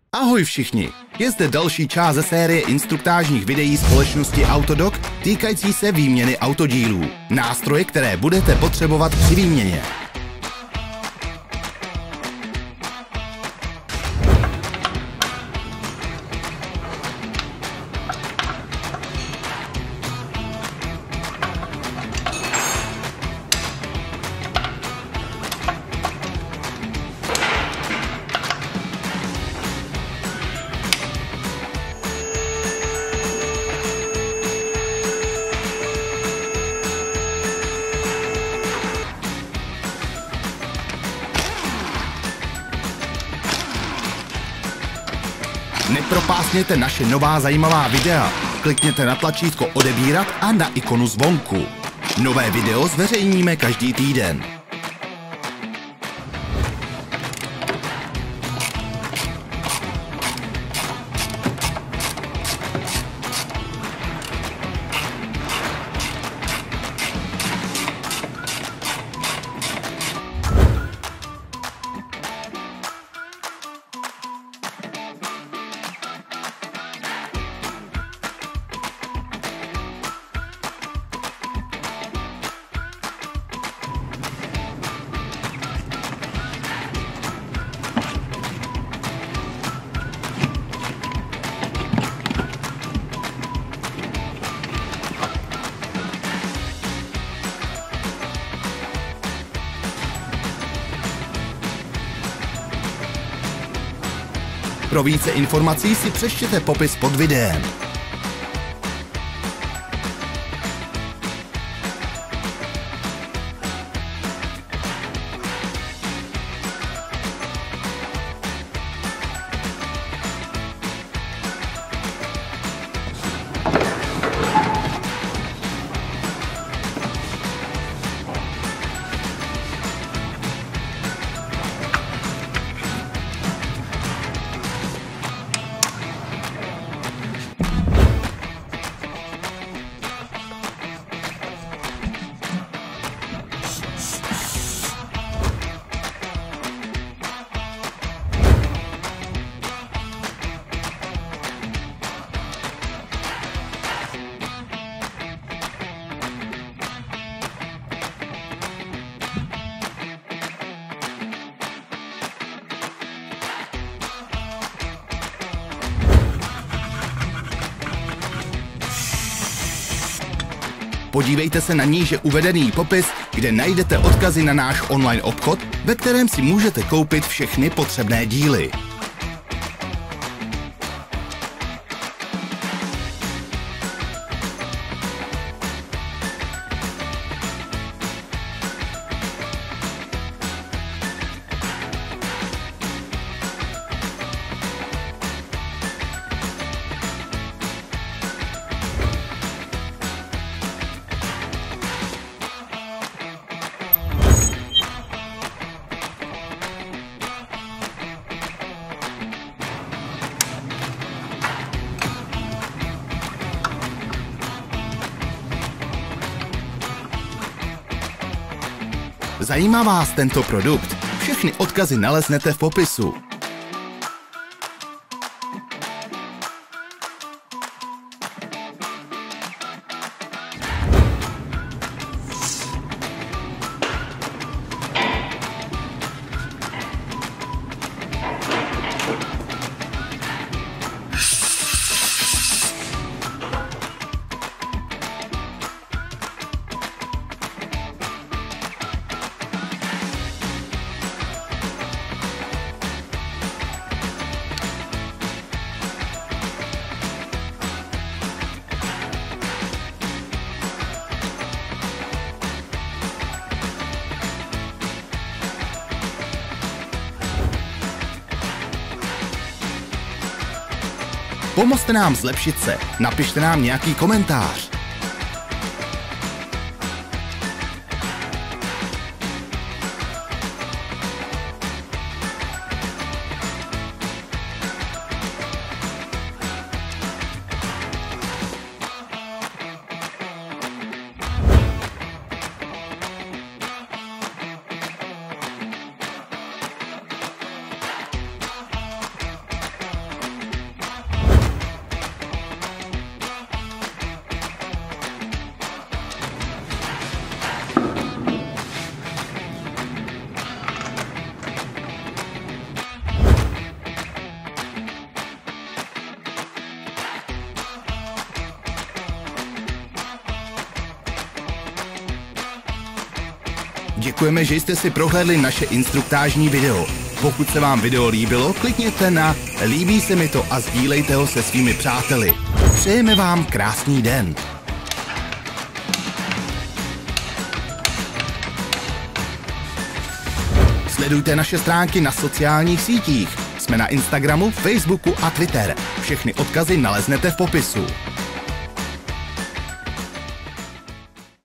Ahoj všichni! Je zde další část ze série instruktážních videí společnosti Autodoc týkající se výměny autodílů. Nástroje, které budete potřebovat při výměně. Nepropásněte naše nová zajímavá videa. Klikněte na tlačítko odebírat a na ikonu zvonku. Nové video zveřejníme každý týden. Pro více informací si přečtěte popis pod videem. Podívejte se na níže uvedený popis, kde najdete odkazy na náš online obchod, ve kterém si můžete koupit všechny potřebné díly. Zajímá vás tento produkt? Všechny odkazy naleznete v popisu. Pomozte nám zlepšit se, napište nám nějaký komentář. Děkujeme, že jste si prohlédli naše instruktážní video. Pokud se vám video líbilo, klikněte na líbí se mi to a sdílejte ho se svými přáteli. Přejeme vám krásný den. Sledujte naše stránky na sociálních sítích. Jsme na Instagramu, Facebooku a Twitter. Všechny odkazy naleznete v popisu.